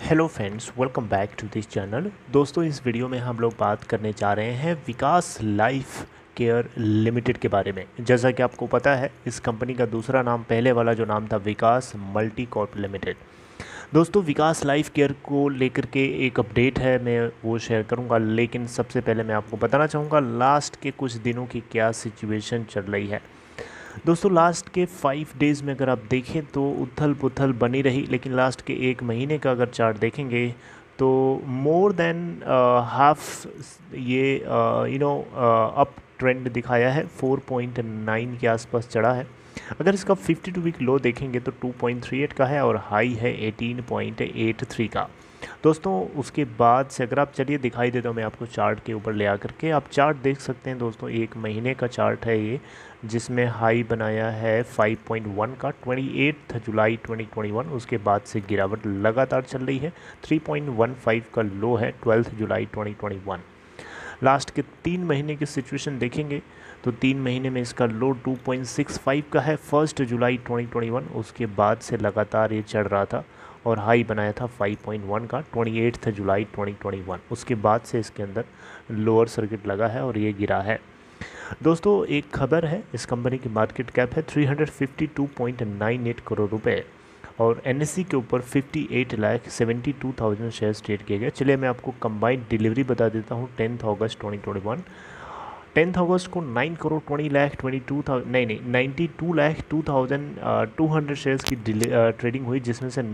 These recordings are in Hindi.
Hello friends, welcome back to this channel. दोस्तों, इस वीडियो में हम लोग बात करने जा रहे हैं विकास लाइफ केयर लिमिटेड के बारे में। जैसा कि आपको पता है, इस कंपनी का दूसरा नाम, पहले वाला जो नाम था, विकास मल्टी कॉर्प लिमिटेड। दोस्तों, विकास लाइफ केयर को लेकर के एक अपडेट है, मैं वो शेयर करूंगा। लेकिन सबसे पहले मैं आपको बताना चाहूँगा लास्ट के कुछ दिनों की क्या सिचुएशन चल रही है। दोस्तों, लास्ट के 5 डेज़ में अगर आप देखें तो उथल पुथल बनी रही, लेकिन लास्ट के एक महीने का अगर चार्ट देखेंगे तो मोर देन हाफ ये अप ट्रेंड दिखाया है। 4.9 के आसपास चढ़ा है। अगर इसका 52 वीक लो देखेंगे तो 2.38 का है और हाई है 18.83 का। दोस्तों, उसके बाद से अगर आप चलिए दिखाई देता हूँ मैं आपको चार्ट के ऊपर ले आकर के, आप चार्ट देख सकते हैं। दोस्तों, एक महीने का चार्ट है ये, जिसमें हाई बनाया है 5.1 का 28 जुलाई 2021। उसके बाद से गिरावट लगातार चल रही है। 3.15 का लो है 12 जुलाई 2021। लास्ट के 3 महीने की सिचुएशन देखेंगे तो 3 महीने में इसका लो 2.65 का है 1 जुलाई 2021। उसके बाद से लगातार ये चढ़ रहा था और हाई बनाया था 5.1 का 28 जुलाई 2021। उसके बाद से इसके अंदर लोअर सर्किट लगा है और ये गिरा है। दोस्तों, एक खबर है, इस कंपनी की मार्केट कैप है 352.98 करोड़ रुपए और एनएससी के ऊपर 58,72,000 शेयर्स ट्रेड किए गए। चलिए मैं आपको कंबाइंड डिलीवरी बता देता हूँ। 10 अगस्त 2021, 10 अगस्त को 9 करोड़ 20 लाख 22,000 नहीं 92,02,200 शेयर्स की ट्रेडिंग हुई, जिसमें से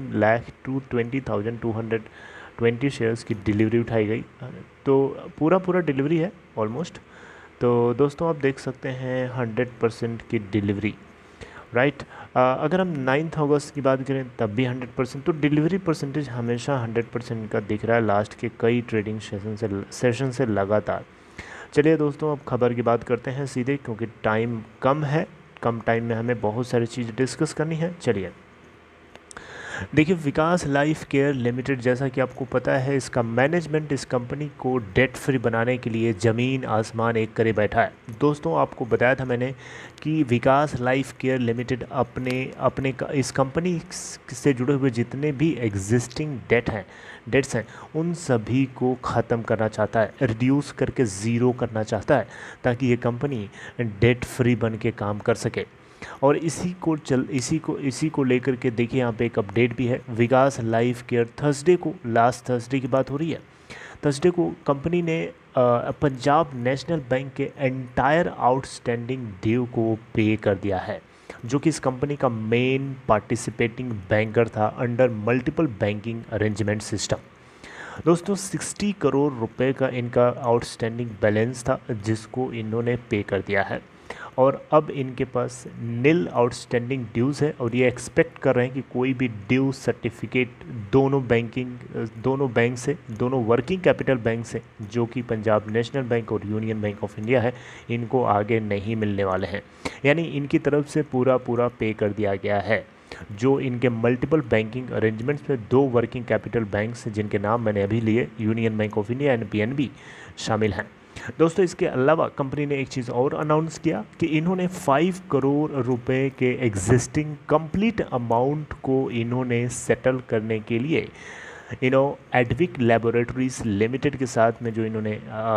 9,20,220 शेयर्स की डिलीवरी उठाई गई। तो पूरा डिलीवरी है ऑलमोस्ट। तो दोस्तों, आप देख सकते हैं 100% की डिलीवरी, राइट। अगर हम 9 अगस्त की बात करें तब भी 100%। तो डिलीवरी परसेंटेज हमेशा 100% का दिख रहा है लास्ट के कई ट्रेडिंग सेशन से लगातार। चलिए दोस्तों, अब खबर की बात करते हैं सीधे, क्योंकि टाइम कम है। कम टाइम में हमें बहुत सारी चीज़ डिस्कस करनी है। चलिए देखिए, विकास लाइफ केयर लिमिटेड, जैसा कि आपको पता है, इसका मैनेजमेंट इस कंपनी को डेट फ्री बनाने के लिए ज़मीन आसमान एक करे बैठा है। दोस्तों, आपको बताया था मैंने कि विकास लाइफ केयर लिमिटेड अपने इस कंपनी से जुड़े हुए जितने भी एग्जिस्टिंग डेट्स हैं उन सभी को ख़त्म करना चाहता है, रिड्यूस करके ज़ीरो करना चाहता है, ताकि ये कंपनी डेट फ्री बन के काम कर सके। और इसी को लेकर के देखिए, यहाँ पे एक अपडेट भी है। Vikas life care last Thursday की बात हो रही है, थर्सडे को कंपनी ने पंजाब नेशनल बैंक के एंटायर आउटस्टैंडिंग ड्यू को पे कर दिया है, जो कि इस कंपनी का मेन पार्टिसिपेटिंग बैंकर था under multiple banking arrangement system. दोस्तों, 60 करोड़ रुपए का इनका आउटस्टैंडिंग बैलेंस था, जिसको इन्होंने पे कर दिया है और अब इनके पास नील आउटस्टैंडिंग ड्यूज़ है। और ये एक्सपेक्ट कर रहे हैं कि कोई भी ड्यू सर्टिफिकेट दोनों बैंक से, दोनों वर्किंग कैपिटल बैंक से, जो कि पंजाब नेशनल बैंक और यूनियन बैंक ऑफ इंडिया है, इनको आगे नहीं मिलने वाले हैं। यानी इनकी तरफ से पूरा पे कर दिया गया है। जो इनके मल्टीपल बैंकिंग अरेंजमेंट्स में 2 वर्किंग कैपिटल बैंक्स, जिनके नाम मैंने अभी लिए, Union Bank of India and PNB, शामिल हैं। दोस्तों, इसके अलावा कंपनी ने एक चीज़ और अनाउंस किया कि इन्होंने 5 करोड़ रुपए के एग्जिस्टिंग कंप्लीट अमाउंट को इन्होंने सेटल करने के लिए एडविक लैबोरेटरीज लिमिटेड के साथ में, जो इन्होंने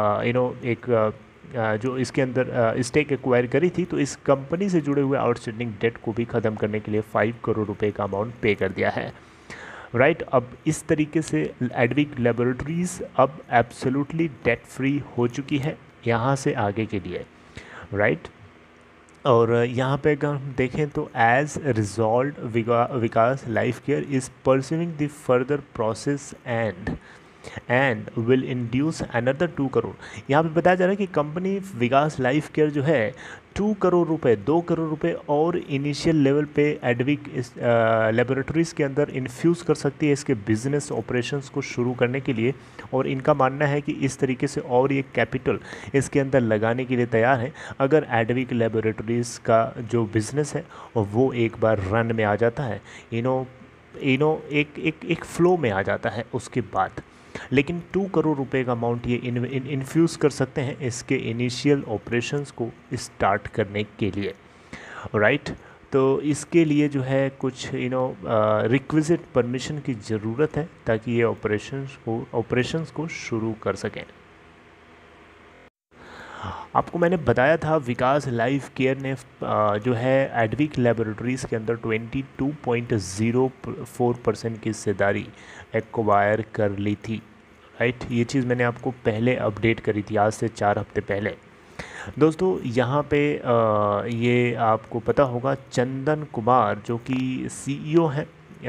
जो इसके अंदर स्टेक एक्वायर करी थी, तो इस कंपनी से जुड़े हुए आउटस्टैंडिंग डेट को भी ख़त्म करने के लिए 5 करोड़ रुपए का अमाउंट पे कर दिया है, राइट। अब इस तरीके से एडविक लैबोरेटरीज अब एब्सोल्युटली डेट फ्री हो चुकी है यहाँ से आगे के लिए, राइट। और यहाँ पे अगर हम देखें तो as resolve Vikas life care is pursuing the further process and will induce another 2 crore. यहाँ पे बताया जा रहा है कि कंपनी विकास लाइफ केयर जो है 2 करोड़ रुपए और इनिशियल लेवल पे एडविक लेबोरेटरीज़ के अंदर इन्फ्यूज़ कर सकती है इसके बिजनेस ऑपरेशंस को शुरू करने के लिए। और इनका मानना है कि इस तरीके से और ये कैपिटल इसके अंदर लगाने के लिए तैयार है, अगर एडविक लेबोरेटरीज़ का जो बिज़नेस है वो एक बार रन में आ जाता है, एक फ्लो में आ जाता है उसके बाद। लेकिन 2 करोड़ रुपए का अमाउंट ये इन्फ्यूज़ कर सकते हैं इसके इनिशियल ऑपरेशंस को स्टार्ट करने के लिए, राइट। तो इसके लिए जो है कुछ रिक्विजिट परमिशन की ज़रूरत है ताकि ये ऑपरेशंस को शुरू कर सकें। आपको मैंने बताया था विकास लाइफ केयर ने जो है एडविक लेबोरेटरीज़ के अंदर 22.04% की हिस्सेदारी एक्वायर कर ली थी, राइट। ये चीज़ मैंने आपको पहले अपडेट करी थी, आज से 4 हफ्ते पहले। दोस्तों यहाँ पे ये आपको पता होगा चंदन कुमार जो कि सीईओ हैं,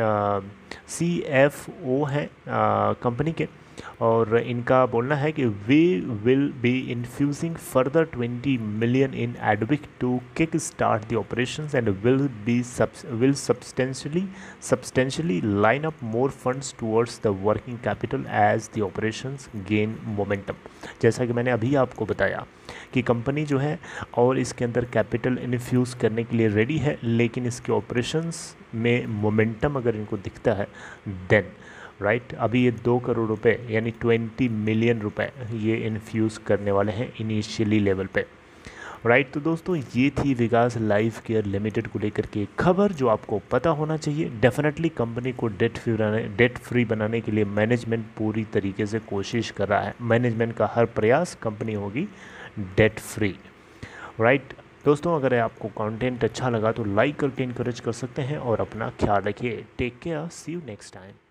CFO हैं कंपनी के, और इनका बोलना है कि we will be infusing further 20 million in Advik to kick start the operations and will substantially line up more funds towards the working capital as the operations gain momentum. जैसा कि मैंने अभी आपको बताया कि कंपनी जो है और इसके अंदर कैपिटल इन्फ्यूज़ करने के लिए रेडी है, लेकिन इसके ऑपरेशंस में मोमेंटम अगर इनको दिखता है देन राइट। अभी ये 2 करोड़ रुपए यानी 20 मिलियन रुपए ये इन्फ्यूज़ करने वाले हैं इनिशियली लेवल पे, राइट। तो दोस्तों ये थी विकास लाइफ केयर लिमिटेड को लेकर के खबर जो आपको पता होना चाहिए। डेफिनेटली कंपनी को डेट फ्री बनाने के लिए मैनेजमेंट पूरी तरीके से कोशिश कर रहा है। मैनेजमेंट का हर प्रयास कंपनी होगी डेट फ्री, राइट। दोस्तों अगर आपको कंटेंट अच्छा लगा तो लाइक करके इनकरेज कर सकते हैं और अपना ख्याल रखिए। Take care, see you next time.